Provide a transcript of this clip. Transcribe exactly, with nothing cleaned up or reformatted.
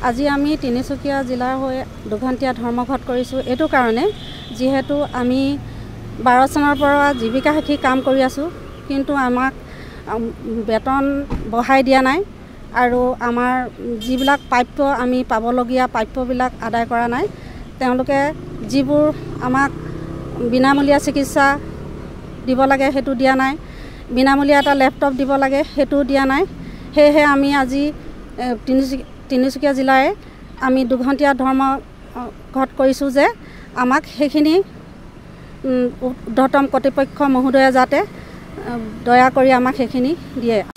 আজি আমি তিনিচুকীয়া জিলাৰ হৈ দুঘণ্টীয়া ধৰ্মঘট কৰিছোঁ এইটো কাৰণে যিহেতু আমি বাৰ চনৰ পৰা জীৱিকা সখী কাম কৰি আছোঁ কিন্তু আমাক বেতন বঢ়াই দিয়া নাই আৰু আমাৰ যিবিলাক প্ৰাপ্য আমি পাবলগীয়া প্ৰাপ্যবিলাক আদায় কৰা নাই তেওঁলোকে যিবোৰ আমাক বিনামূলীয়া চিকিৎসা দিব লাগে সেইটো দিয়া নাই বিনামূলীয়া এটা লেপটপ দিব লাগে সেইটো দিয়া নাই সেয়েহে আমি আজি তিনিচুকীয়া তিনিচুকীয়া জিলাৰে আমি দুঘণ্টীয়া ধৰ্মঘট কৰিছোঁ যে আমাক সেইখিনি ঊৰ্ধ্বতম কৰ্তৃপক্ষ মহোদয়ে যাতে দয়া কৰি আমাক সেইখিনি দিয়ে।